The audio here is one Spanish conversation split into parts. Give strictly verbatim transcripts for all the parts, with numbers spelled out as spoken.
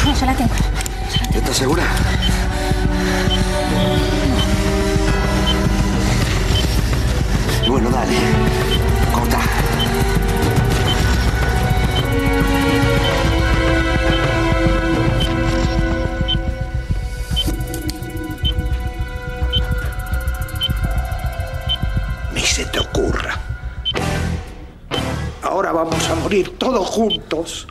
No, ya la tengo. ¿Estás segura? Bueno, dale. Corta. Ni se te ocurra. Ahora vamos a morir todos juntos.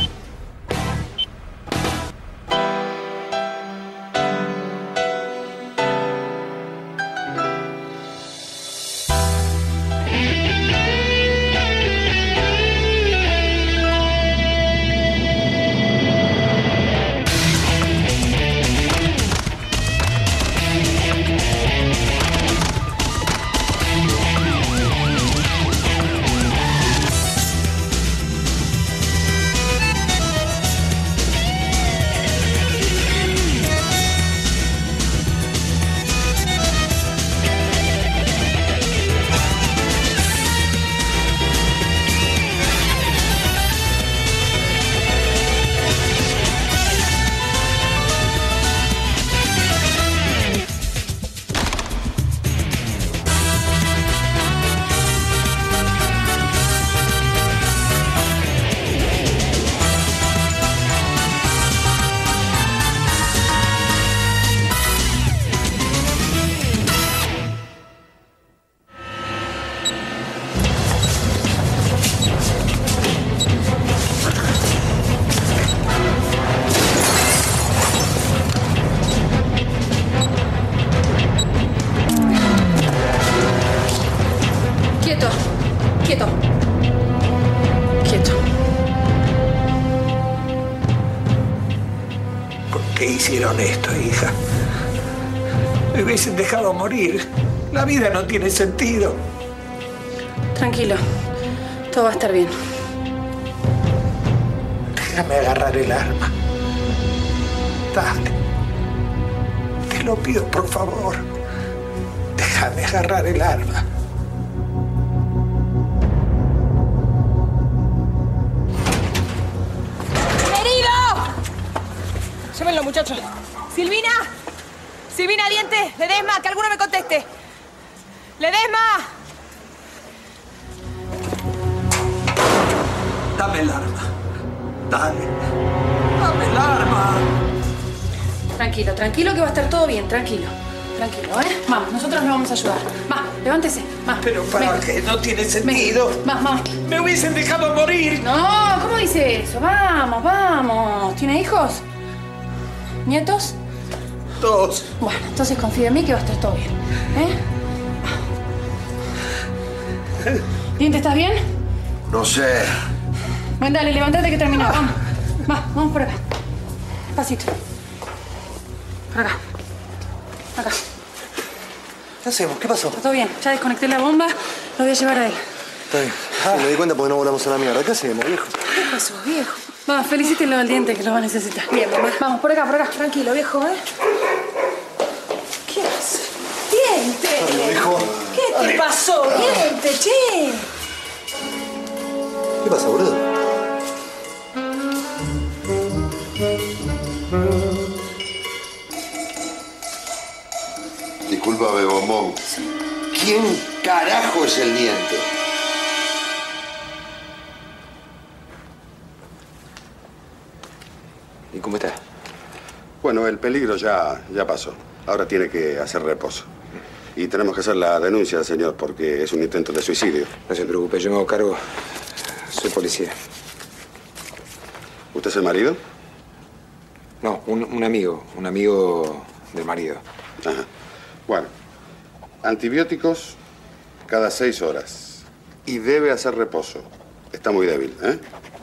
Quieto. Quieto. Quieto. ¿Por qué hicieron esto, hija? Me hubiesen dejado morir. La vida no tiene sentido. Tranquilo. Todo va a estar bien. Déjame agarrar el arma. Dale. Te lo pido, por favor. Déjame agarrar el arma. Llévenlo, muchachos. ¡Silvina! ¡Silvina, Diente! ¡Ledesma! ¡Que alguno me conteste! ¡Ledesma! Dame el arma. Dale. Dame el arma. Tranquilo, tranquilo que va a estar todo bien, tranquilo. Tranquilo, ¿eh? Vamos, nosotros le vamos a ayudar. Va, levántese. Va. Pero para Venga. qué, no tiene sentido. Va, va. Me hubiesen dejado morir. No, ¿cómo dice eso? Vamos, vamos. ¿Tiene hijos? ¿Nietos? Dos. Bueno, entonces confía en mí que va a estar todo bien. ¿Eh? ¿Diente, estás bien? No sé. Bueno, dale, levántate que termina. Vamos. Va, vamos por acá. Pasito. Por acá. Acá. ¿Qué hacemos? ¿Qué pasó? Está todo bien. Ya desconecté la bomba. Lo voy a llevar a él. Está bien. Ah, me di cuenta porque no volamos a la mierda. ¿Qué hacemos, viejo? ¿Qué pasó, viejo? Vamos, felicítelo al Diente que lo va a necesitar. Bien, mamá. Vamos, por acá, por acá. Tranquilo, viejo, ¿eh? ¿Qué hace? ¡Diente! Ay, viejo. ¿Qué te pasó? ¡Diente, che! ¿Qué pasa, boludo? Discúlpame, bombón. ¿Quién carajo es el Diente? ¿Y cómo está? Bueno, el peligro ya, ya pasó. Ahora tiene que hacer reposo. Y tenemos que hacer la denuncia, señor, porque es un intento de suicidio. No se preocupe, yo me hago cargo. Soy policía. ¿Usted es el marido? No, un, un amigo. Un amigo del marido. Ajá. Bueno, antibióticos cada seis horas. Y debe hacer reposo. Está muy débil, ¿eh?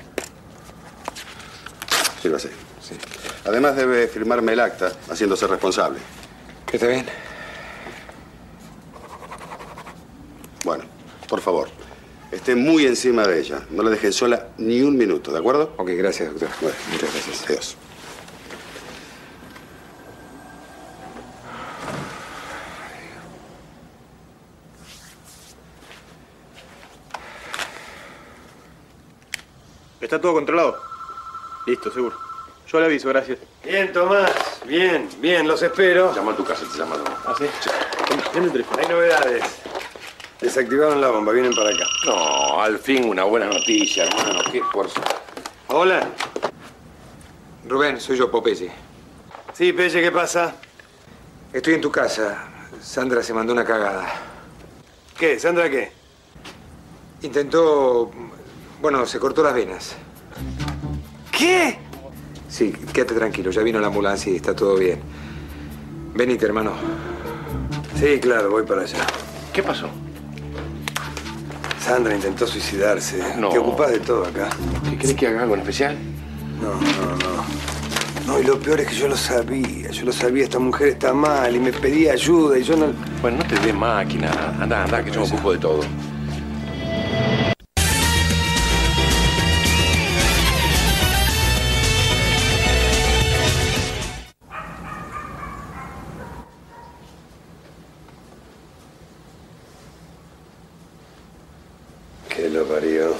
Sírvase. Sí. Además debe firmarme el acta, haciéndose responsable. ¿Está bien? Bueno, por favor, esté muy encima de ella. No la dejen sola ni un minuto, ¿de acuerdo? Ok, gracias, doctor. Bueno, muchas gracias. Adiós. ¿Está todo controlado? Listo, seguro. Yo le aviso, gracias. Bien, Tomás. Bien, bien, los espero. Llama a tu casa, te llama Tomás. ¿Ah, sí? Dame el teléfono. Hay novedades. Desactivaron la bomba, vienen para acá. No, al fin una buena noticia, hermano. Qué esfuerzo. Hola. Rubén, soy yo, Popeye. Sí, Pelle, ¿qué pasa? Estoy en tu casa. Sandra se mandó una cagada. ¿Qué? ¿Sandra qué? Intentó... Bueno, se cortó las venas. ¿Qué? Sí, quédate tranquilo. Ya vino la ambulancia y está todo bien. Venite, hermano. Sí, claro, voy para allá. ¿Qué pasó? Sandra intentó suicidarse. No. Te ocupás de todo acá. ¿Qué querés que haga algo en especial? No, no, no. No, y lo peor es que yo lo sabía. Yo lo sabía. Esta mujer está mal y me pedía ayuda y yo no... Bueno, no te des máquina. Anda, anda, que yo me ocupo de todo. Que lo parió.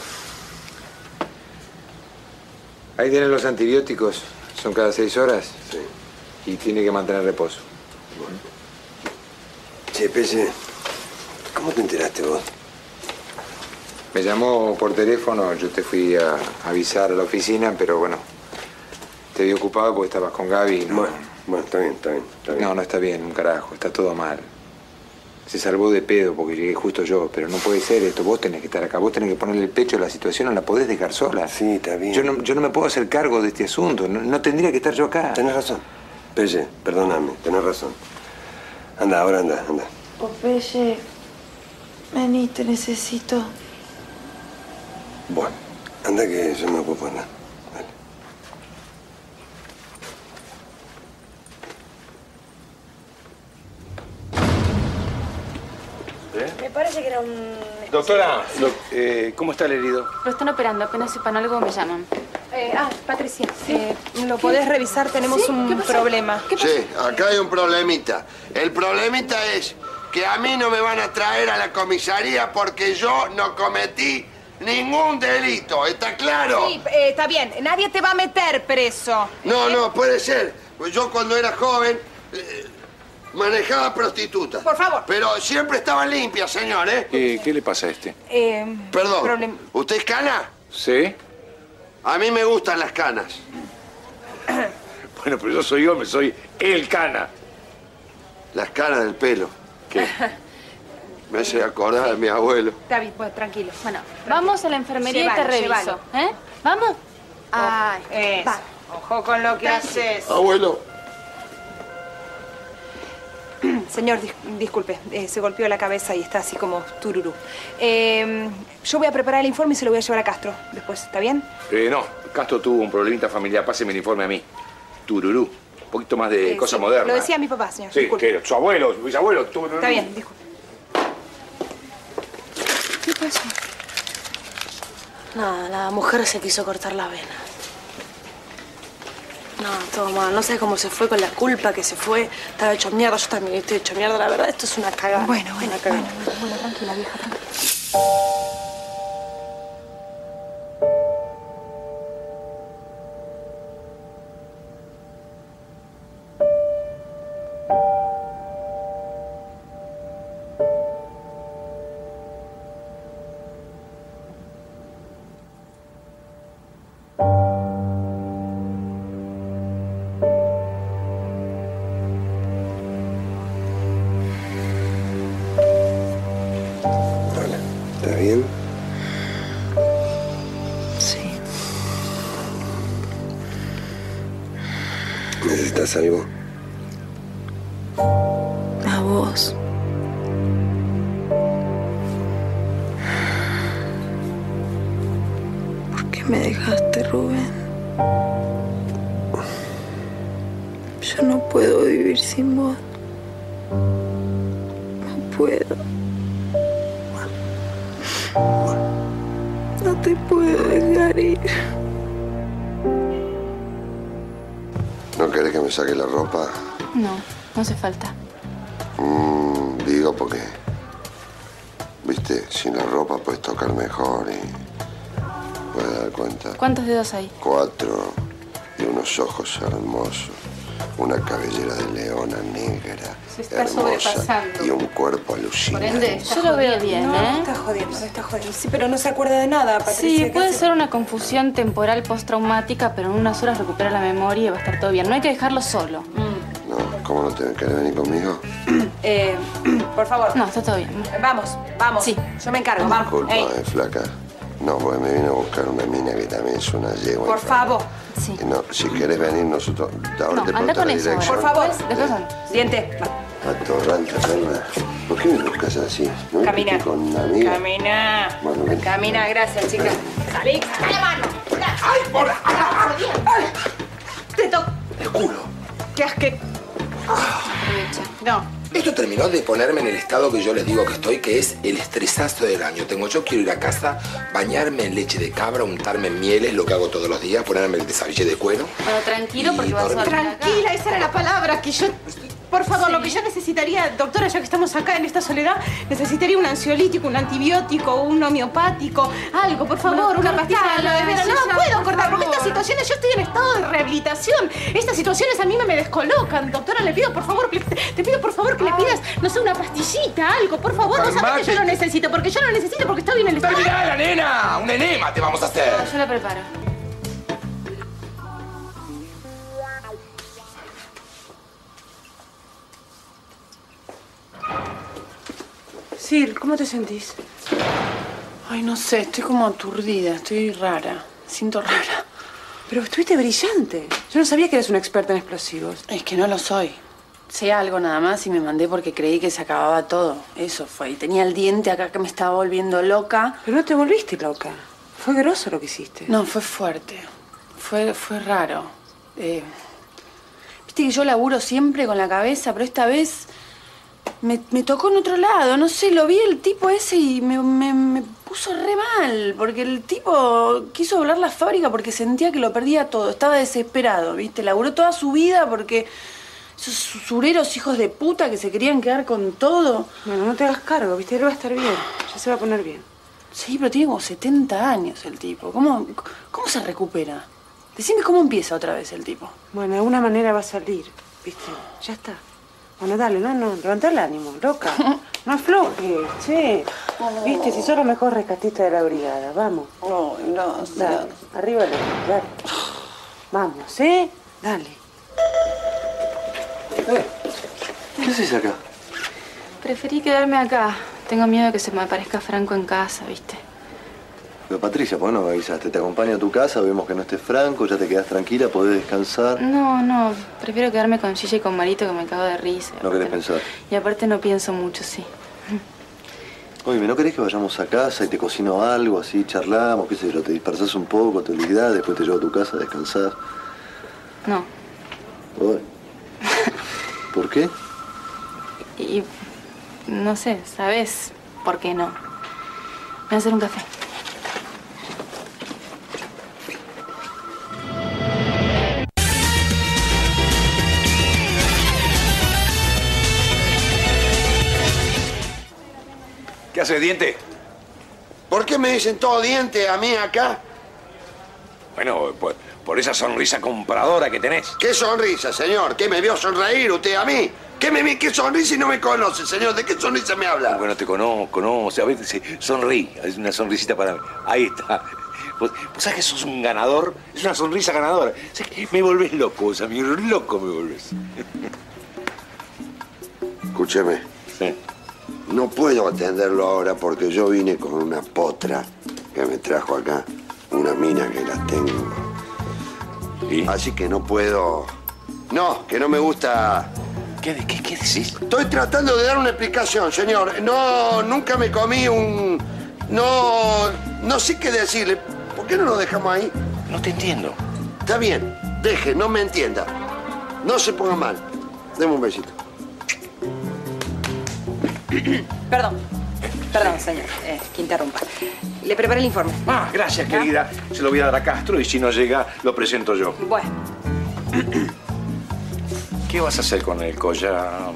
Ahí tienen los antibióticos. Son cada seis horas. Sí. Y tiene que mantener reposo. Bueno. Che, Pelle, ¿cómo te enteraste vos? Me llamó por teléfono. Yo te fui a avisar a la oficina, pero bueno, te vi ocupado porque estabas con Gaby. y No, Bueno, bueno, está bien, está bien, está bien. no, no está bien, un carajo. Está todo mal. Se salvó de pedo porque llegué justo yo, pero no puede ser esto. Vos tenés que estar acá, vos tenés que ponerle el pecho a la situación, no la podés dejar sola. Sí, está bien. Yo no, yo no me puedo hacer cargo de este asunto, no, no tendría que estar yo acá. Tenés razón. Pelle, perdóname, tenés razón. Anda, ahora anda, anda. Popeye, vení, te necesito. Bueno, anda que yo me ocupo, anda. Dale. Me parece que era un... Doctora, lo- eh, ¿cómo está el herido? Lo están operando, apenas sepan algo me llaman. Eh, ah, Patricia, eh, ¿lo podés revisar? Tenemos ¿Sí? un ¿Qué pasó? problema. ¿Qué pasó? Sí, acá hay un problemita. El problemita es que a mí no me van a traer a la comisaría porque yo no cometí ningún delito. ¿Está claro? Sí, eh, está bien. Nadie te va a meter preso. No, ¿Eh? no, puede ser. Pues yo cuando era joven eh, manejaba prostitutas. Por favor. Pero siempre estaban limpias, señor, ¿eh? ¿Qué, qué le pasa a este? Eh, Perdón. problem- ¿Usted es cana? ¿Sí? A mí me gustan las canas. Bueno, pero yo soy hombre, soy el cana. Las canas del pelo. ¿Qué? Me hace acordar a mi abuelo. David, bueno, tranquilo. Bueno, vamos a la enfermería y te Llévalo, reviso. llévalo. ¿Eh? ¿Vamos? Ay, eso. va. Ojo con lo que haces. Abuelo. Señor, dis- disculpe, eh, se golpeó la cabeza y está así como tururú. Eh, yo voy a preparar el informe y se lo voy a llevar a Castro después, ¿está bien? Eh, no, Castro tuvo un problemita familiar. Páseme el informe a mí. Tururú. Un poquito más de Eh, cosa sí, moderna. Lo decía mi papá, señor. Sí, disculpe. que su abuelo, su bisabuelo. Tururú. Está bien, disculpe. ¿Qué pasó? Nada, la mujer se quiso cortar la vena. No, todo mal. No sé cómo se fue con la culpa que se fue. Estaba hecho mierda. Yo también estoy hecho mierda. La verdad, esto es una cagada. Bueno, bueno, Una cagada. bueno, bueno, tranquila, vieja, tranquila. Hola, ¿estás bien? Sí. ¿Necesitas algo? A vos. ¿Por qué me dejaste, Rubén? Yo no puedo vivir sin vos. No puedo. No te puedo dejar ir. ¿No querés que me saque la ropa? No, no hace falta. Mm, digo porque, viste, sin la ropa puedes tocar mejor y puedes dar cuenta. ¿Cuántos dedos hay? Cuatro y uno unos ojos hermosos, una cabellera de leona negra, Se está hermosa, sobrepasando. y un cuerpo alucinante. Por ende, yo lo veo bien, no, ¿eh? No, está jodiendo, está jodiendo. Sí, pero no se acuerda de nada, Patricia. Sí, puede ser una confusión temporal postraumática, pero en unas horas recupera la memoria y va a estar todo bien. No hay que dejarlo solo. No, ¿cómo no te querés venir conmigo? Eh, por favor. No, está todo bien. Vamos, vamos. Sí. Yo me encargo, vamos. Disculpa, Ey, eh, flaca. No, porque me vine a buscar una mina que también es una yegua. por favor. Sí. Y no, si querés venir nosotros... Ahora No, te anda pregunto con la eso dirección. Por favor. Después vamos. Diente. Atorrante, perla. ¿Por qué me buscas así? ¿No me Camina. metí con una amiga? Camina. Bueno, ven. Camina, gracias, chica. Salí, saca la mano. ¡Ay, por la... ¡Ay! Te toco. ¡Te juro! ¿Qué asque? Aprovecha. No. Esto terminó de ponerme en el estado que yo les digo que estoy, que es el estresazo del año. Tengo, yo quiero ir a casa, bañarme en leche de cabra, untarme en mieles, lo que hago todos los días, ponerme el desabille de cuero. Bueno, tranquilo Y porque vas a dormir. dormir acá. Tranquila, esa era la palabra que yo... Por favor, lo que yo necesitaría, doctora, ya que estamos acá en esta soledad, necesitaría un ansiolítico, un antibiótico, un homeopático, algo, por favor, una pastilla de aloe vera. No ya, puedo por cortar, porque favor. estas situaciones, yo estoy en estado de rehabilitación. Estas situaciones a mí me, me descolocan. Doctora, le pido, por favor, que- te pido, por favor, que le pidas, no sé, una pastillita, algo, por favor. No sabes que yo lo necesito, porque yo lo necesito, porque estoy en el estado... ¡Terminala, nena! ¡Un enema te vamos a hacer! No, yo lo preparo. Sir, ¿cómo te sentís? Ay, no sé, estoy como aturdida, estoy rara. Siento rara. Pero estuviste brillante. Yo no sabía que eres una experta en explosivos. Es que no lo soy. Sé algo nada más y me mandé porque creí que se acababa todo. Eso fue. Y tenía el diente acá que me estaba volviendo loca. Pero no te volviste loca. Fue grosso lo que hiciste. No, fue fuerte. Fue, fue raro. Eh, Viste que yo laburo siempre con la cabeza, pero esta vez me, me tocó en otro lado. No sé, lo vi el tipo ese y me, me, me puso re mal. Porque el tipo quiso volar la fábrica porque sentía que lo perdía todo. Estaba desesperado, ¿viste? Laburó toda su vida porque esos usureros hijos de puta que se querían quedar con todo. Bueno, no te hagas cargo, ¿viste? Él va a estar bien. Ya se va a poner bien. Sí, pero tiene como setenta años el tipo. ¿Cómo, cómo se recupera? Decime cómo empieza otra vez el tipo. Bueno, de alguna manera va a salir, ¿viste? Ya está. Bueno, dale, no, no, levanta el ánimo, loca. No aflojes, che. ¿Viste? Si sos la mejor rescatista de la brigada, vamos. No, no, Dale, arriba, dale. Vamos, ¿eh? Dale. ¿Qué haces acá? Preferí quedarme acá. Tengo miedo de que se me aparezca Franco en casa, ¿viste? Pero Patricia, ¿por qué no me avisaste? Te acompaño a tu casa, vemos que no estés Franco, ya te quedas tranquila, podés descansar. No, no. Prefiero quedarme con Gilla y con Marito, que me cago de risa. No querés pensar. Y aparte no pienso mucho, sí. Oye, ¿no querés que vayamos a casa y te cocino algo, así charlamos, qué sé yo, te dispersás un poco, te olvidás, después te llevo a tu casa a descansar? No. Oye. ¿Por qué? Y no sé, ¿sabes por qué no? Voy a hacer un café. ¿Qué hace, diente? ¿Por qué me dicen todo diente a mí acá? Bueno, por, por esa sonrisa compradora que tenés. ¿Qué sonrisa, señor? ¿Qué me vio sonreír usted a mí? ¿Qué me vi? ¿Qué sonrisa y no me conoce, señor? ¿De qué sonrisa me habla? Bueno, te conozco, no, o sea, a veces sí, sonríe, es una sonrisita para mí. Ahí está. ¿Vos, vos sabés que sos un ganador? Es una sonrisa ganadora. ¿Sabés qué? Me volvés loco, vos, amigo, loco me volvés. Escúcheme. Sí. No puedo atenderlo ahora porque yo vine con una potra que me trajo acá. Una mina que la tengo. ¿Y? Así que no puedo... No, que no me gusta... ¿Qué, qué, qué decís? Estoy tratando de dar una explicación, señor. No, nunca me comí un... No, no sé qué decirle. ¿Por qué no lo dejamos ahí? No te entiendo. Está bien, deje, no me entienda. No se ponga mal. Deme un besito. Perdón. Perdón, señor, eh, que interrumpa. Le preparé el informe. Ah, gracias, querida. Se lo voy a dar a Castro y si no llega, lo presento yo. Bueno. ¿Qué vas a hacer con el collar?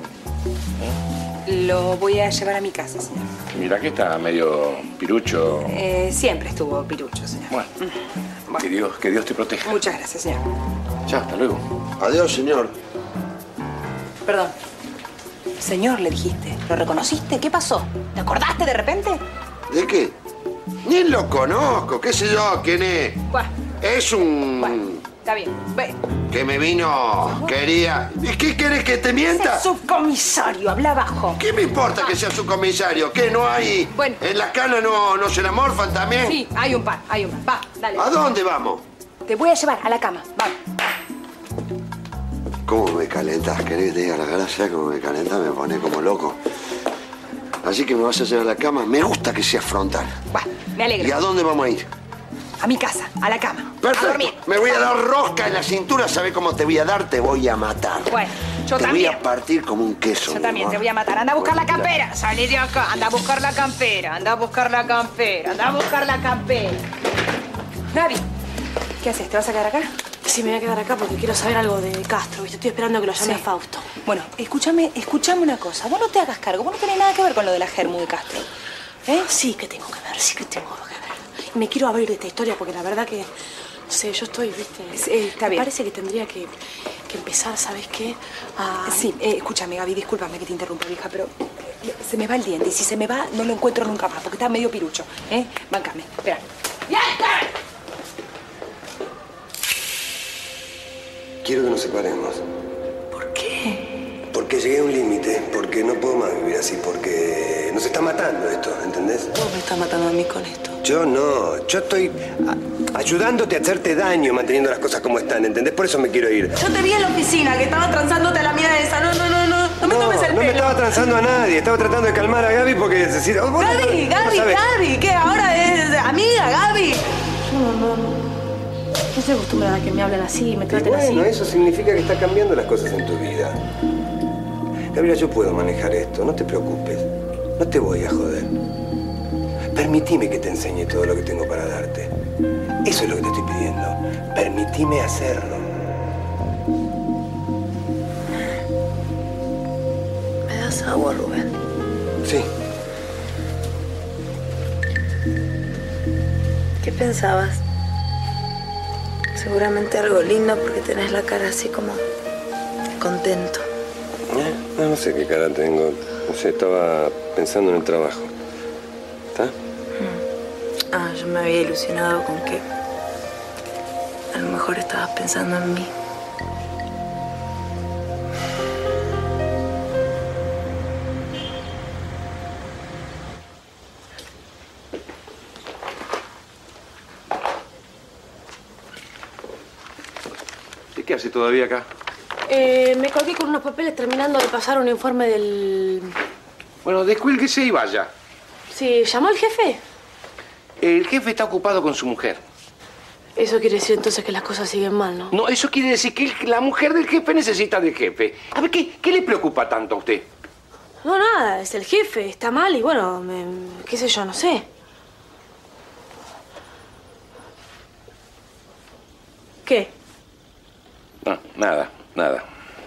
Lo voy a llevar a mi casa, señor. Mira que está medio pirucho. Eh, siempre estuvo pirucho, señor. Bueno, que Dios, que Dios te proteja. Muchas gracias, señor. Chao, hasta luego. Adiós, señor. Perdón. Señor, le dijiste. ¿Lo reconociste? ¿Qué pasó? ¿Te acordaste de repente? ¿De qué? Ni lo conozco, qué sé yo, quién es. Bueno. Es un... Bueno, está bien. Ve. Que me vino, quería... ¿Y qué querés que te mienta? Es subcomisario, habla bajo. ¿Qué me importa que sea subcomisario? ¿Qué, no hay...? Bueno. ¿En la cana no, no se enamorfan también? Sí, hay un par, hay un par. Va, dale. ¿A dónde vamos? Te voy a llevar a la cama. Va. ¿Cómo me calentas? ¿Querés que te diga la gracia? ¿Cómo me calentas? Me pone como loco. Así que me vas a llevar a la cama. Me gusta que sea frontal. Va, me alegro. ¿Y a dónde vamos a ir? A mi casa, a la cama. Perfecto. A dormir. Me voy a dar rosca en la cintura. ¿Sabés cómo te voy a dar? Te voy a matar. Bueno, yo te también. Te voy a partir como un queso. Yo también te voy a matar. Anda a buscar la campera. Salí de acá. Anda a buscar la campera. Anda a buscar la campera. Anda a buscar la campera. Gaby, ¿qué haces? ¿Te vas a quedar acá? Sí, me voy a quedar acá porque quiero saber algo de Castro, ¿viste? Estoy esperando que lo llame Sí. a Fausto. Bueno, escúchame, escúchame una cosa. Vos no te hagas cargo. Vos no tenés nada que ver con lo de la Germu de Castro. ¿Eh? Sí que tengo que ver, sí que tengo que ver. Y me quiero abrir de esta historia porque la verdad que... No sé, yo estoy, ¿viste? Sí, está me bien. parece que tendría que, que empezar, ¿sabes qué? A... Sí, eh, escúchame, Gaby, discúlpame que te interrumpa, vieja, pero eh, se me va el diente. Y si se me va, no lo encuentro nunca más, porque está medio pirucho. ¿Eh? Bancame. Espera. ¡Ya está! Quiero que nos separemos. ¿Por qué? Porque llegué a un límite, porque no puedo más vivir así, porque nos está matando esto, ¿entendés? Vos me estás matando a mí con esto. Yo no, yo estoy a- ayudándote a hacerte daño manteniendo las cosas como están, ¿entendés? Por eso me quiero ir. Yo te vi en la oficina, que estaba transándote a la mina esa. No, no, no, no. No me No, tomes el no me pelo. estaba transando a nadie, estaba tratando de calmar a Gaby porque es decir, oh, vos no- Gaby, no Gaby, sabés. Gaby, ¿qué? Ahora es amiga, Gaby. No, no, no. No estoy acostumbrada a que me hablen así, me Y traten bueno, así. eso significa que está cambiando las cosas en tu vida. Gabriela, yo puedo manejar esto, no te preocupes. No te voy a joder. Permitime que te enseñe todo lo que tengo para darte. Eso es lo que te estoy pidiendo. Permitime hacerlo. ¿Me das agua, Rubén? Sí. ¿Qué pensabas? Seguramente algo lindo porque tenés la cara así como contento. Eh, No, no sé qué cara tengo. No sé, estaba pensando en el trabajo. ¿Está? Ah, yo me había ilusionado con que a lo mejor estabas pensando en mí. ¿Y qué hace todavía acá? Eh, me colgué con unos papeles terminando de pasar un informe del... Bueno, descuélguese y vaya. Sí, ¿llamó el jefe? El jefe está ocupado con su mujer. Eso quiere decir entonces que las cosas siguen mal, ¿no? No, eso quiere decir que el- la mujer del jefe necesita del jefe. A ver, ¿qué, qué le preocupa tanto a usted? No, nada, es el jefe, está mal y bueno, me- qué sé yo, no sé. ¿Qué? No, nada, nada.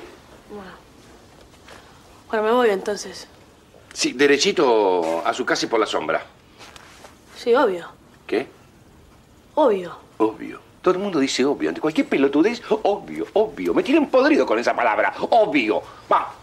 Bueno, me voy entonces. Sí, derechito a su casa y por la sombra. Sí, obvio, ¿Qué? obvio. Obvio. Todo el mundo dice obvio. Ante cualquier pelotudez, obvio, obvio. Me tienen podrido con esa palabra. Obvio. Va.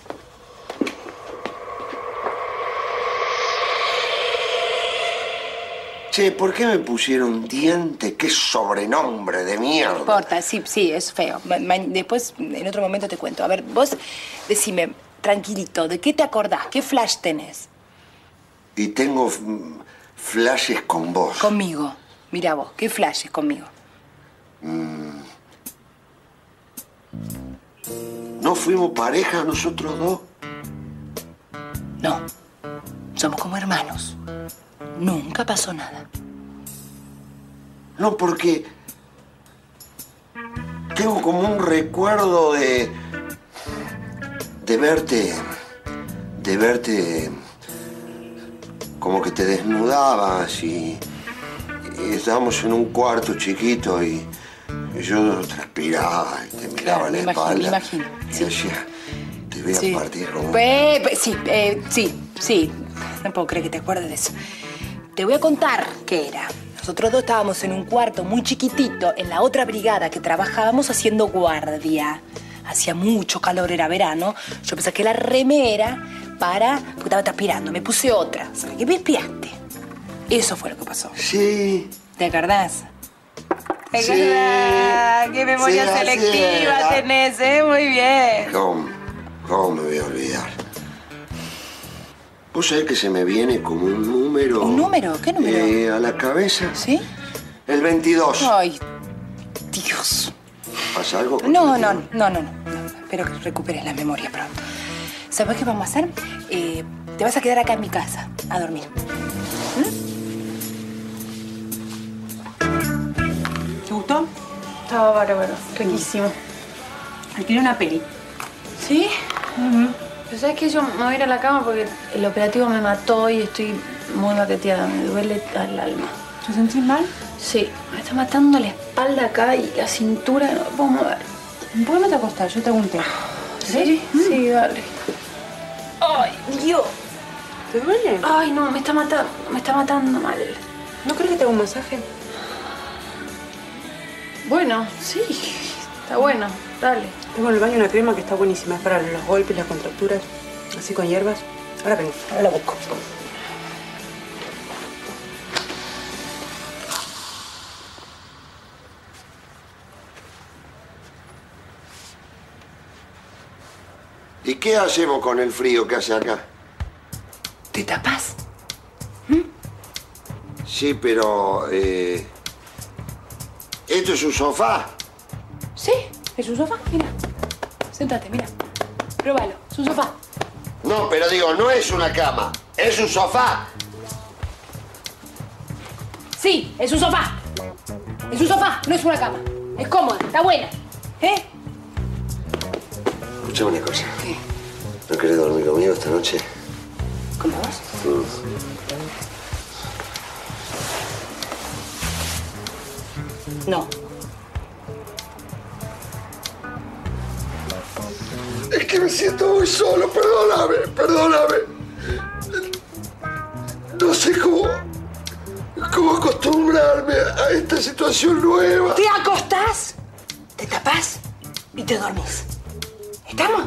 Che, ¿por qué me pusieron diente? ¡Qué sobrenombre de mierda! No importa, sí, sí, es feo. Ma- ma- después, en otro momento te cuento. A ver, vos decime, tranquilito, ¿de qué te acordás? ¿Qué flash tenés? Y tengo mm, flashes con vos. Conmigo. Mira vos, ¿qué flashes conmigo? Mm. ¿No fuimos pareja nosotros dos? No. Somos como hermanos. Nunca pasó nada. No, porque tengo como un recuerdo de... de verte... de verte... como que te desnudabas y... y estábamos en un cuarto chiquito y, y yo transpiraba y te miraba Claro, me la imagino, espalda. me imagino, Y sí. decía, te voy a Sí. partir como... Pe- pe- sí, eh, sí, sí. No puedo creer que te acuerdes de eso. Te voy a contar qué era. Nosotros dos estábamos en un cuarto muy chiquitito en la otra brigada que trabajábamos haciendo guardia. Hacía mucho calor, era verano. Yo me saqué la remera para... porque estaba transpirando. Me puse otra. ¿Sabes qué? Me espiaste. Eso fue lo que pasó. Sí. ¿Te acordás? ¿Te Sí. acordás? ¡Qué memoria Sí, así selectiva era. tenés, eh! Muy bien. ¿Cómo? ¿Cómo me voy a olvidar? ¿Vos sabés que se me viene como un número? ¿Un número? ¿Qué número? Eh, a la cabeza. ¿Sí? El veintidós. Ay, Dios. ¿Pasa algo? con No, el no, veintidós? no, no, no, no. Espero que recuperes la memoria pronto. ¿Sabes qué vamos a hacer? Eh, te vas a quedar acá en mi casa a dormir. ¿Te gustó? Estaba bárbaro, riquísimo. Alquilé una peli. ¿Sí? Pero ¿sabes qué? Yo me voy a ir a la cama porque el operativo me mató y estoy muy baqueteada. Me duele al alma. ¿Te sentís mal? Sí, me está matando la espalda acá y la cintura. No me puedo mover. ¿Por qué no te acostás? Yo te hago un té. ¿Sí? Sí, dale. ¡Ay, Dios! ¿Te duele? Ay, no, me está matando. Me está matando mal. ¿No crees que te haga un masaje? Bueno, sí. Está bueno. Dale. Tengo en el baño una crema que está buenísima. Es para los golpes, las contracturas. Así con hierbas. Ahora vengo. Ahora la busco. ¿Y qué hacemos con el frío que hace acá? ¿Te tapas? Sí, pero... Eh, ¿esto es un sofá? ¿Sí? ¿Es un sofá? Mira. Séntate, mira. Pruébalo. Es un sofá. No, pero digo, no es una cama. Es un sofá. Sí, es un sofá. Es un sofá, no es una cama. Es cómoda, está buena. ¿Eh? Escuchame una cosa. ¿Qué? ¿No querés dormir conmigo esta noche? ¿Con vos? Mm. No. Es que me siento muy solo, perdóname, perdóname. No sé cómo... cómo acostumbrarme a esta situación nueva. Te acostás, te tapás y te dormís. ¿Estamos?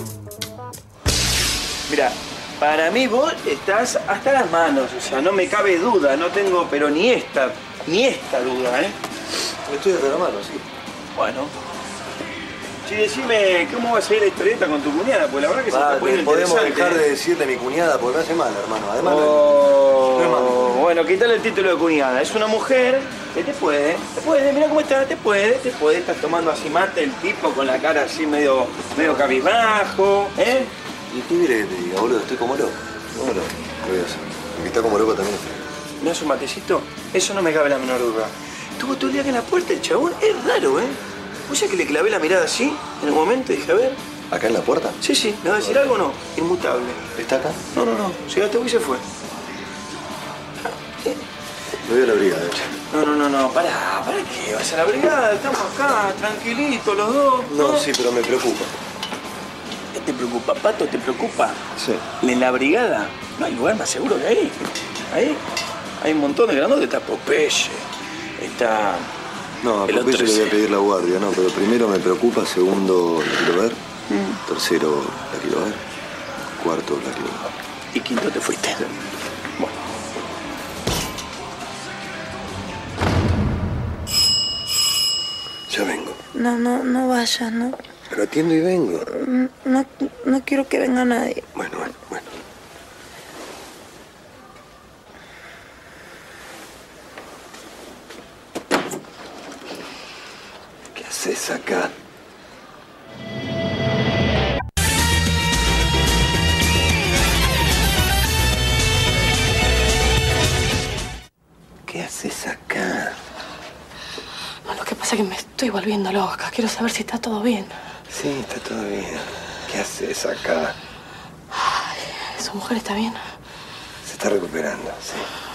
Mira, para mí vos estás hasta las manos, o sea, no me cabe duda, no tengo, pero ni esta, ni esta duda, ¿eh? Estoy hasta las manos, sí. Bueno. Sí, decime, ¿cómo va a ser la historieta con tu cuñada? Pues la verdad que se está poniendo podemos interesante, dejar ¿eh? de decirle mi cuñada porque me hace mal, hermano. Además, Oh, no es mami. bueno, quítale el título de cuñada. Es una mujer que te puede, te puede, mira cómo está, te puede, te puede. Estás tomando así mate el tipo con la cara así medio, medio cabizbajo, ¿eh? ¿Y qué quiere que te diga, boludo? Estoy como loco. ¿Cómo loco? ¿Qué voy a hacer? ¿Y está como loco también? ¿Me das un matecito? Eso no me cabe la menor duda. Estuvo todo el día acá en la puerta el chabón. Es raro, ¿eh? ¿Vos sabés que le clavé la mirada así en un momento y dije, a ver? ¿Acá en la puerta? Sí, sí. ¿Me va a decir algo o no? Inmutable. ¿Está acá? No, no, no. Llegaste vos y se fue. Me voy a la brigada, hecho. No, no, no, no. Pará, ¿para qué? Vas a la brigada, estamos acá, tranquilitos los dos. No, sí, pero me preocupa. ¿Qué te preocupa, Pato? ¿Te preocupa? Sí. En la brigada no hay lugar más seguro que ahí. Ahí hay un montón de grandotes. Está Popeye, está... No, a el Popeye otro le voy a ese. pedir la guardia, no, pero primero me preocupa, segundo la quiero ver, tercero la quiero ver, cuarto la quiero ver. Y quinto te fuiste. Bueno. Ya vengo. No, no, no vayas, no. Pero atiendo y vengo. No, no quiero que venga nadie. Bueno, bueno, bueno. ¿Qué haces acá? ¿Qué haces acá? No, lo que pasa es que me estoy volviendo loca. Quiero saber si está todo bien. Sí, está todo bien. ¿Qué haces acá? ¿Su mujer está bien? Se está recuperando, sí.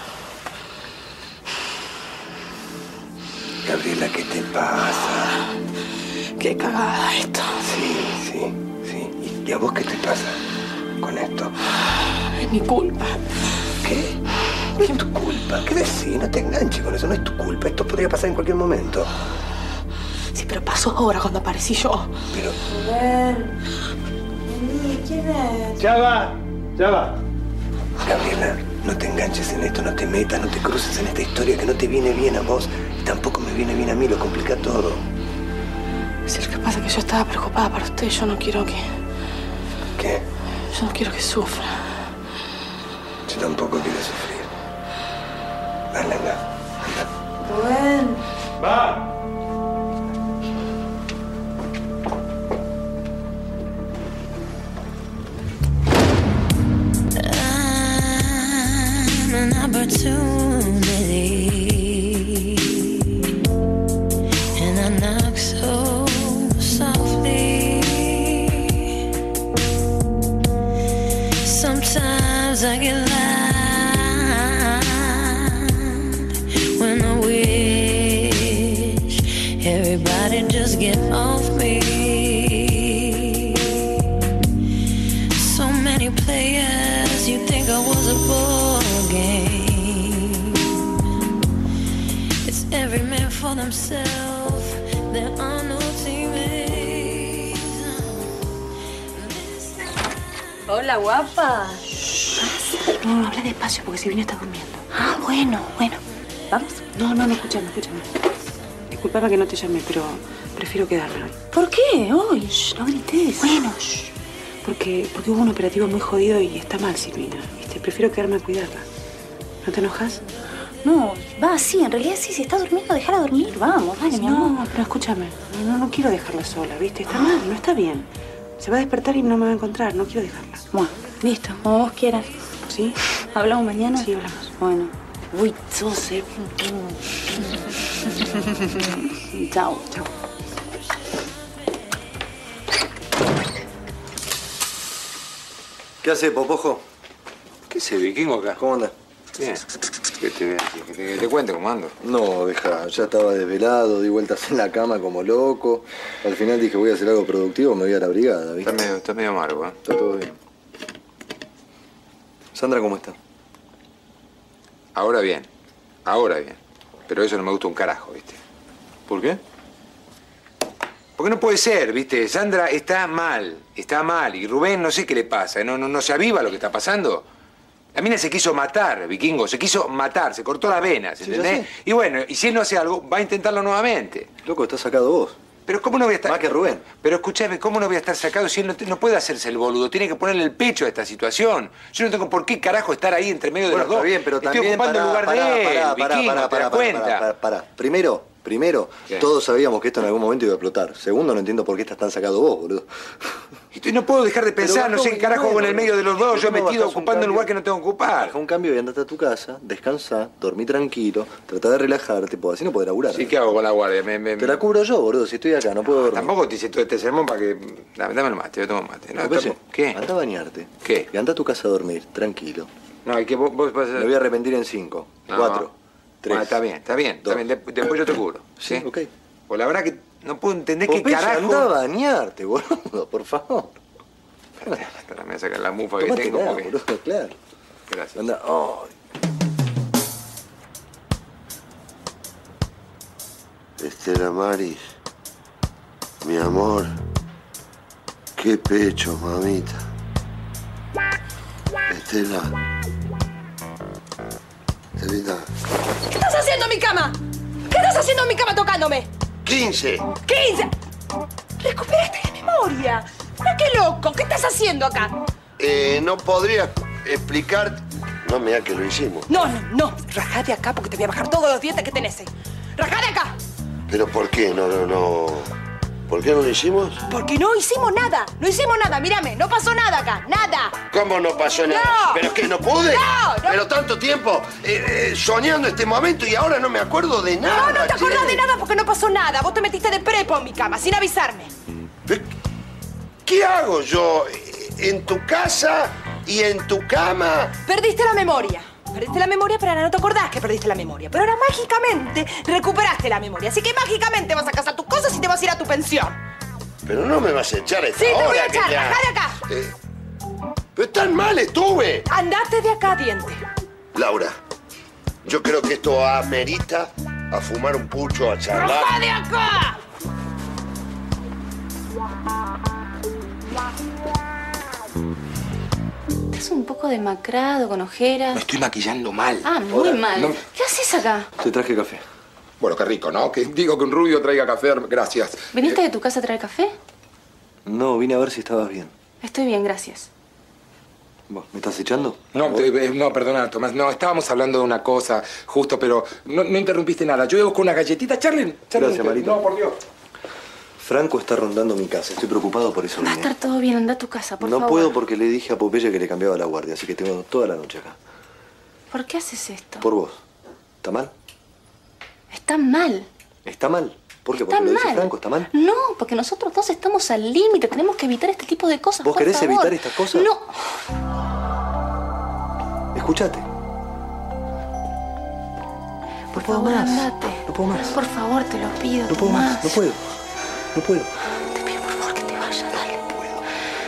Gabriela, ¿qué te pasa? Qué cagada esto. Sí, sí, sí. ¿Y a vos qué te pasa con esto? Es mi culpa. ¿Qué? No es tu culpa. ¿Qué decís? No te enganches con eso. No es tu culpa. Esto podría pasar en cualquier momento. Sí, pero pasó ahora cuando aparecí yo. Pero... Rubén. Vení, ¿quién es? Ya va, ya va. Gabriela, no te enganches en esto, no te metas, no te cruces en esta historia que no te viene bien a vos y tampoco me viene bien a mí, lo complica todo. Sí, lo que pasa es que yo estaba preocupada por usted. Yo no quiero que... ¿Qué? Yo no quiero que sufra. Yo tampoco quiero sufrir. Dale, anda, anda. Rubén. ¡Va! An opportunity, and I knock so softly. Sometimes I get loud when I wish everybody just get off me. So many players, you think I was a ball game. It's every man for themselves. There are no teammates. Hola, guapa. No, no, habla despacio porque Silvina está durmiendo. Ah, bueno, bueno. ¿Vamos? No, no, no, escúchame, escúchame. Disculpame que no te llamé, pero prefiero quedarme hoy. ¿Por qué? Hoy. Shh, no grites. Bueno, shh. Porque, porque hubo un operativo muy jodido y está mal, Silvina. ¿Viste? Prefiero quedarme a cuidarla. ¿No te enojas? No, va, sí, en realidad sí, si está durmiendo, déjala dormir, vamos, dale, mi amor. No, pero escúchame. No, no quiero dejarla sola, ¿viste? Está mal, no está bien. Se va a despertar y no me va a encontrar. No quiero dejarla. Bueno, listo, como vos quieras. ¿Sí? ¿Hablamos mañana? Sí, hablamos. Bueno. Uy, sos, eh. Chao. Chao. ¿Qué hace, Popojo? ¿Qué se vikingo acá? ¿Cómo anda? Bien. ¿Qué te, que te, que te cuente cómo ando? No, deja, ya estaba desvelado, di vueltas en la cama como loco. Al final dije, voy a hacer algo productivo, me voy a la brigada, ¿viste? Está medio, está medio amargo, ¿eh? Está todo bien. Sandra, ¿cómo está? Ahora bien. Ahora bien. Pero eso no me gusta un carajo, ¿viste? ¿Por qué? Porque no puede ser, ¿viste? Sandra está mal, está mal. Y Rubén no sé qué le pasa, no, no, no se aviva lo que está pasando. La mina se quiso matar, vikingo, se quiso matar, se cortó las venas, Sí, ¿entendés? ya sé. Y bueno, y si él no hace algo, va a intentarlo nuevamente. Loco, estás sacado vos. Pero ¿cómo no voy a estar...? Más que Rubén. Pero escúchame, ¿cómo no voy a estar sacado si él no, te- no puede hacerse el boludo? Tiene que ponerle el pecho a esta situación. Yo no tengo por qué carajo estar ahí entre medio de Bueno, los dos. está bien, pero Estoy también ocupando el lugar pará, de él, pará, pará, vikingo, pará, ¿te das pará, cuenta? pará, pará, pará. Primero, primero, ¿Qué? todos sabíamos que esto en algún momento iba a explotar. Segundo, no entiendo por qué estás tan sacado vos, boludo. Y no puedo dejar de pensar, Pero no sé bajó, qué carajo hago en el bueno, medio de los dos, yo ¿cómo metido bajás un ocupando el cambio? lugar que no tengo que ocupar. Baja un cambio y andate a tu casa, descansá, dormí tranquilo, tratá de relajarte, pues así no podés laburar. Sí, ¿qué hago con la guardia? Me, me- Te la cubro yo, boludo, si estoy acá, no puedo dormir. Tampoco te hice todo este sermón para que... Dame, dame el mate, yo tomo mate. No, Popeye, tampoco- ¿Qué? Anda a bañarte. ¿Qué? Y anda a tu casa a dormir, tranquilo. No, y que vos, vos vas a... Me voy a arrepentir en cinco, No. cuatro, tres. Bueno, está bien, está bien, está dos. bien. Dep- después yo te cubro. Sí, ok. Pues la verdad que no puedo entender qué Popeye, carajo... anda a bañarte, boludo, por favor. Espera, me voy a sacar la mufa que Tómatela, tengo porque... boludo, claro. Gracias. Anda, ay. Estela Maris, mi amor, qué pecho, mamita. Estela. Estelita. ¿Qué estás haciendo en mi cama? ¿Qué estás haciendo en mi cama tocándome? ¡Quince! ¡quince! ¡Recuperaste la memoria! ¡Mira qué loco! ¿Qué estás haciendo acá? Eh, no podría explicar. No, mira que lo hicimos. No, no, no. Rajá de acá porque te voy a bajar todos los dientes que tenés. ¿eh? ¡Rajá de acá! ¿Pero por qué? No, no, no. ¿Por qué no lo hicimos? Porque no hicimos nada. No hicimos nada. Mírame, no pasó nada acá. Nada. ¿Cómo no pasó nada? No. ¿Pero qué, no pude? No, no. Pero tanto tiempo eh, eh, soñando este momento y ahora no me acuerdo de nada. No, no te acordás che. de nada porque no pasó nada. Vos te metiste de prepo en mi cama sin avisarme. ¿Qué hago yo en tu casa y en tu cama? Perdiste la memoria. Perdiste la memoria, pero ahora no te acordás que perdiste la memoria. Pero ahora mágicamente recuperaste la memoria. Así que mágicamente vas a casar tus cosas y te vas a ir a tu pensión. Pero no me vas a echar a esta Sí, te voy hora a que echar. ya- Rajá de acá. Eh, pero tan mal estuve. Andate de acá, diente. Laura, Yo creo que esto amerita a fumar un pucho, a charlar. ¡Roja de acá! Estás un poco demacrado, con ojeras. Me estoy maquillando mal. Ah, muy Ahora, mal. no- ¿Qué haces acá? Te traje café. Bueno, qué rico, ¿no? Que digo que un rubio traiga café. Gracias. ¿Viniste de tu casa a traer café? No, vine a ver si estabas bien. Estoy bien, gracias. ¿Vos me estás echando? No, te- eh, no, perdona, Tomás. No, estábamos hablando de una cosa, justo, pero no, no interrumpiste nada. Yo iba con una galletita. Charlen, Charlen. Gracias, Marito. No, por Dios. Franco está rondando mi casa. Estoy preocupado por eso. Va a vine. estar todo bien, anda a tu casa, por no favor. puedo porque le dije a Popeye que le cambiaba la guardia, así que tengo toda la noche acá. ¿Por qué haces esto? Por vos. ¿Está mal? Está mal. ¿Está mal? ¿Por qué? Está ¿Porque lo dice mal. Franco? ¿Está mal? No, porque nosotros dos estamos al límite. Tenemos que evitar este tipo de cosas. ¿Vos por querés favor. evitar estas cosas? No. Escúchate. Por puedo favor, más. andate. No puedo más. Por favor, te lo pido. No puedo más. No puedo. No puedo. Te pido, por favor, que te vayas. Dale. No puedo.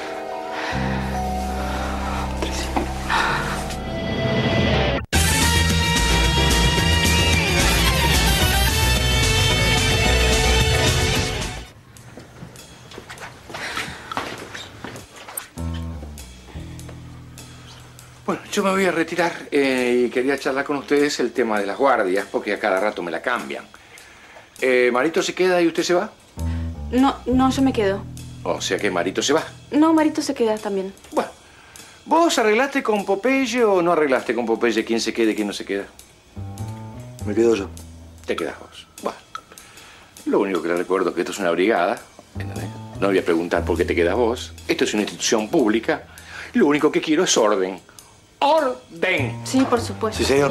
Bueno, yo me voy a retirar eh, y quería charlar con ustedes el tema de las guardias, porque a cada rato me la cambian. Eh, ¿Marito se queda y usted se va? No, no, yo me quedo. O sea que Marito se va. No, Marito se queda también. Bueno, ¿vos arreglaste con Popeye o no arreglaste con Popeye quién se queda y quién no se queda? Me quedo yo. Te quedas vos. Bueno, lo único que le recuerdo es que esto es una brigada, ¿entendés? No voy a preguntar por qué te quedas vos. Esto es una institución pública. Lo único que quiero es orden. ¡Orden! Sí, por supuesto, Sí, señor.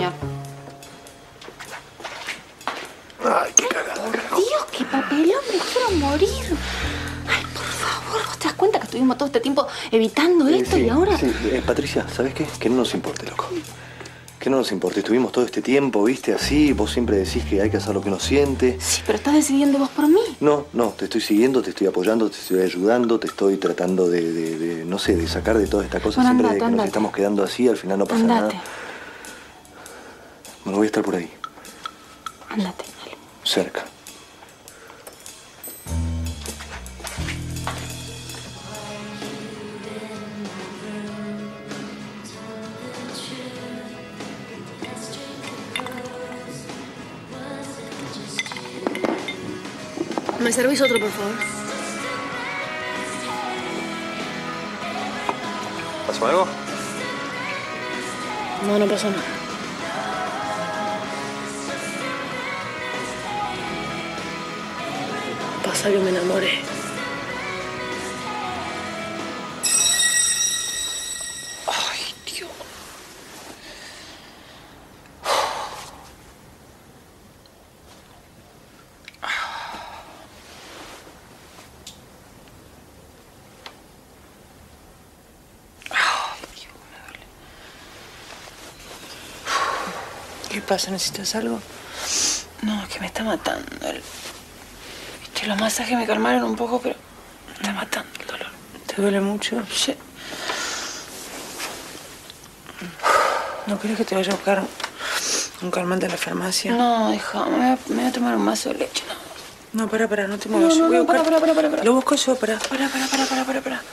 Ay, qué cagadora. Dios, qué papelón, me quiero morir. Ay, por favor, ¿vos te das cuenta que estuvimos todo este tiempo evitando Eh, esto sí, y ahora? sí. Eh, Patricia, ¿sabes qué? Que no nos importe, loco. Que no nos importe. Estuvimos todo este tiempo, viste, así. Vos siempre decís que hay que hacer lo que uno siente. Sí, pero estás decidiendo vos por mí. No, no, te estoy siguiendo, te estoy apoyando, te estoy ayudando, te estoy tratando de, de- de, no sé, de sacar de toda esta cosa Bueno, siempre andate, de que nos andate. estamos quedando así, al final no pasa Andate, nada. Bueno, voy a estar por ahí, andate. cerca. ¿Me servís otro, por favor? ¿Pasó algo? No, no pasó nada. Pasa que me enamoré. Ay, Dios. ¿Qué pasa? ¿Necesitas algo? No, es que me está matando. El... Viste, los masajes me calmaron un poco, pero me está matando el dolor. ¿Te duele mucho? Sí. ¿No querés que te vaya a buscar un calmante a la farmacia? No, hija, me voy a, me voy a tomar un vaso de leche. No, No, pará, pará, no te no, muevas. no, Voy a no, para, buscar- para, para, para. Lo busco yo, pará. Para, para, para, para, para, para.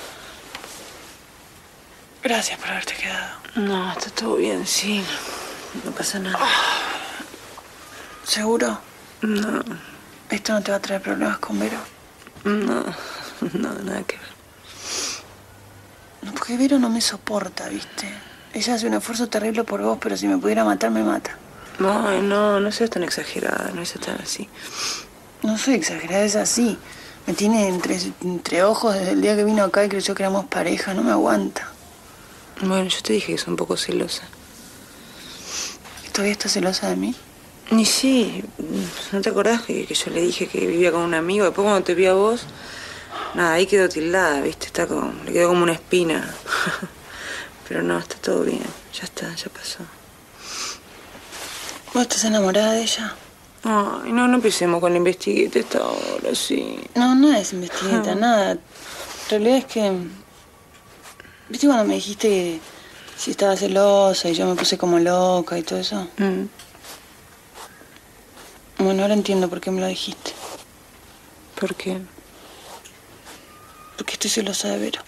Gracias por haberte quedado. No, está todo bien, sí. No pasa nada. ¿Seguro? No, ¿Esto no te va a traer problemas con Vero? no, no, nada que ver. No, porque Vero no me soporta, ¿viste? Ella hace un esfuerzo terrible por vos, pero si me pudiera matar, me mata. No, no, no seas tan exagerada, no seas tan así. No soy exagerada, es así. Me tiene entre, entre ojos desde el día que vino acá y creyó que éramos pareja. No me aguanta. Bueno, yo te dije que soy un poco celosa. ¿Todavía estás celosa de mí? Y sí, ¿no te acordás que, que yo le dije que vivía con un amigo? Después cuando te vi a vos, nada, ahí quedó tildada, ¿viste? Está como, le quedó como una espina. Pero no, está todo bien. Ya está, ya pasó. ¿Vos estás enamorada de ella? Ay, no, no empecemos con la investigueta esta hora, sí. No, no es investigueta, Ah. nada. En realidad es que... ¿Viste cuando me dijiste Si estaba celosa y yo me puse como loca y todo eso. Mm. Bueno, ahora entiendo por qué me lo dijiste. ¿Por qué? Porque estoy celosa de Vero.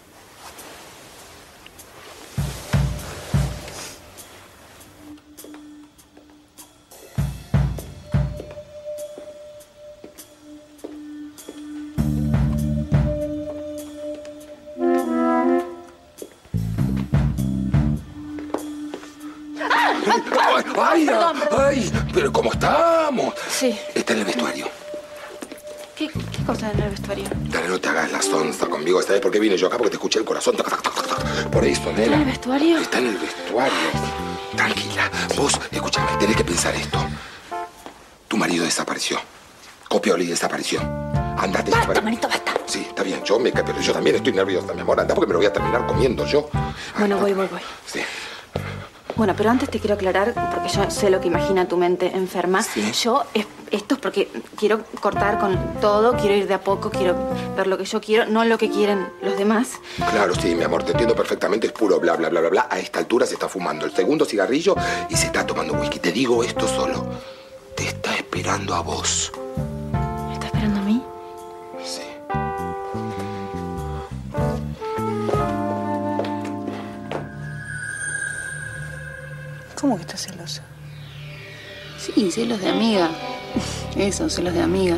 ¡Ay, perdón, perdón. ay! ¿Pero cómo estamos? Sí. Está en el vestuario. ¿Qué, qué cosa en el vestuario? Dale, no te hagas la sonza conmigo. ¿Sabes por qué vine yo acá? Porque te escuché el corazón. Tac, tac, tac, tac. Por eso, ¿Está en nena. el vestuario? Está en el vestuario. Tranquila. Vos, escúchame, tenés que pensar esto. Tu marido desapareció. Copioli desapareció. Andate. Basta, manito, basta. Sí, está bien. Yo me pero yo también estoy nerviosa, mi amor. Anda porque me lo voy a terminar comiendo yo. Bueno, voy, voy, voy. Sí. Bueno, pero antes te quiero aclarar, porque yo sé lo que imagina tu mente enferma. Sí. Yo, es- esto es porque quiero cortar con todo, quiero ir de a poco, quiero ver lo que yo quiero, no lo que quieren los demás. Claro, sí, mi amor, te entiendo perfectamente. Es puro bla, bla, bla, bla, bla. A esta altura se está fumando el segundo cigarrillo y se está tomando whisky. Te digo esto solo. Te está esperando a vos. ¿Me está esperando a mí? Sí. ¿Cómo que estás celosa? Sí, celos de amiga. Eso, celos de amiga.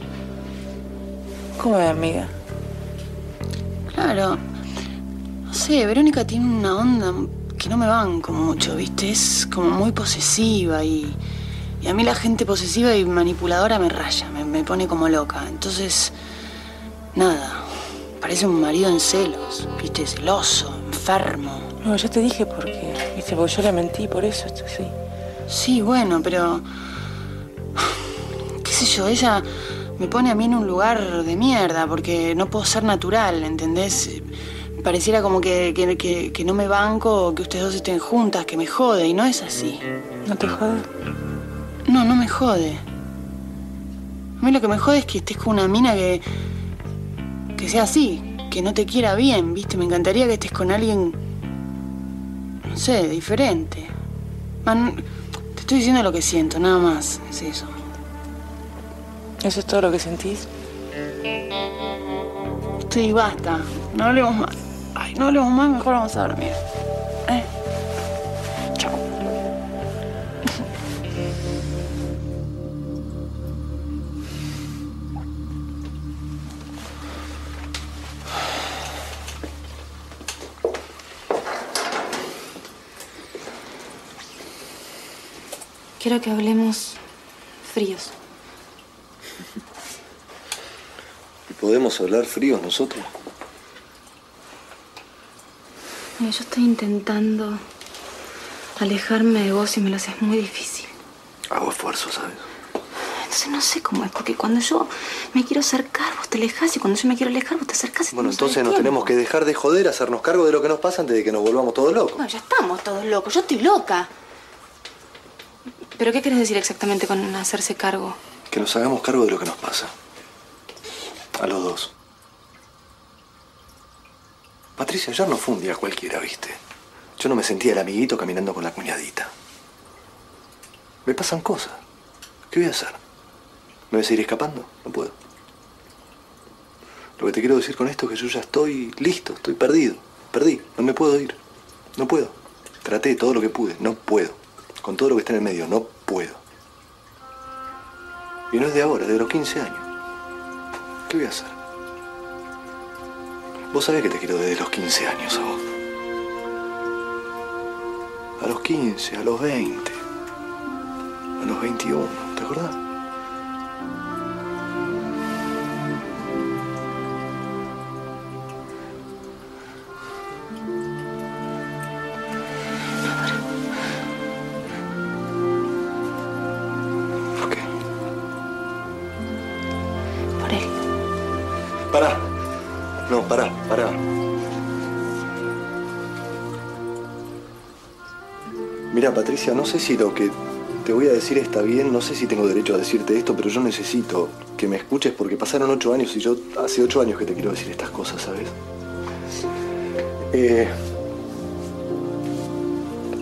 ¿Cómo de amiga? Claro. No sé, Verónica tiene una onda que no me banco mucho, ¿viste? Es como muy posesiva y, y a mí la gente posesiva y manipuladora me raya, me, me pone como loca. Entonces, nada, parece un marido en celos, ¿viste? Celoso, enfermo. No, ya te dije por qué. Viste, porque yo le mentí, por eso estoy así. Sí, bueno, pero... qué sé yo, ella me pone a mí en un lugar de mierda porque no puedo ser natural, ¿entendés? Pareciera como que, que, que, que no me banco, que ustedes dos estén juntas, que me jode, y no es así. ¿No te jode? No, no me jode. A mí lo que me jode es que estés con una mina que... que sea así, que no te quiera bien, ¿viste? Me encantaría que estés con alguien... no sé, diferente. Man, te estoy diciendo lo que siento, nada más, es eso. ¿Eso es todo lo que sentís? Sí, basta. No hablemos más. Ay, no hablemos más, mejor vamos a dormir. ¿Eh? Chao. Quiero que hablemos fríos. ¿Y podemos hablar fríos nosotros? Mira, yo estoy intentando alejarme de vos y me lo haces muy difícil. Hago esfuerzo, ¿sabes? Entonces no sé cómo es, porque cuando yo me quiero acercar, vos te alejás, y cuando yo me quiero alejar, vos te acercás. y Bueno, no sabes entonces nos tiempo. tenemos que dejar de joder, hacernos cargo de lo que nos pasa antes de que nos volvamos todos locos. Bueno, ya estamos todos locos. Yo estoy loca. ¿Pero qué querés decir exactamente con hacerse cargo? Que nos hagamos cargo de lo que nos pasa. A los dos. Patricia, ayer no fue un día cualquiera, ¿viste? Yo no me sentía el amiguito caminando con la cuñadita. Me pasan cosas. ¿Qué voy a hacer? ¿Me voy a seguir escapando? No puedo. Lo que te quiero decir con esto es que yo ya estoy listo, estoy perdido. Perdí, no me puedo ir. No puedo. Traté todo lo que pude, no puedo. Con todo lo que está en el medio, no puedo. Y no es de ahora, es de los quince años. ¿Qué voy a hacer? Vos sabés que te quiero desde los quince años a vos. A los quince, a los veinte, a los veintiuno, ¿te acordás? ¿Por qué? Por él. Pará. No, pará, pará. Mira, Patricia, no sé si lo que te voy a decir está bien, no sé si tengo derecho a decirte esto, pero yo necesito que me escuches porque pasaron ocho años y yo hace ocho años que te quiero decir estas cosas, ¿sabes? Eh,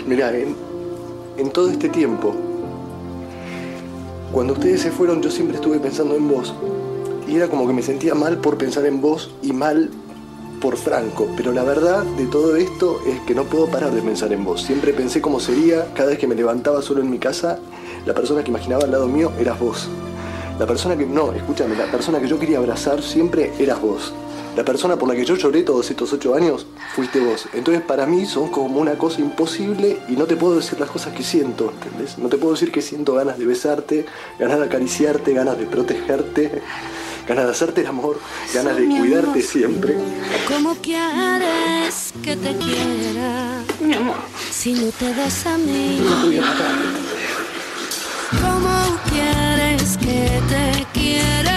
Mirá, en, en todo este tiempo, cuando ustedes se fueron, yo siempre estuve pensando en vos. Y era como que me sentía mal por pensar en vos y mal por Franco. Pero la verdad de todo esto es que no puedo parar de pensar en vos. Siempre pensé cómo sería cada vez que me levantaba solo en mi casa. La persona que imaginaba al lado mío eras vos. La persona que... No, escúchame, la persona que yo quería abrazar siempre eras vos. La persona por la que yo lloré todos estos ocho años fuiste vos. Entonces para mí son como una cosa imposible y no te puedo decir las cosas que siento, ¿entendés? No te puedo decir que siento ganas de besarte, ganas de acariciarte, ganas de protegerte, ganas de hacerte el amor, ganas de cuidarte siempre. ¿Cómo quieres que te quiera? Mi amor. Si no te das a mí. No te voy a matar. ¿Cómo quieres que te quiera?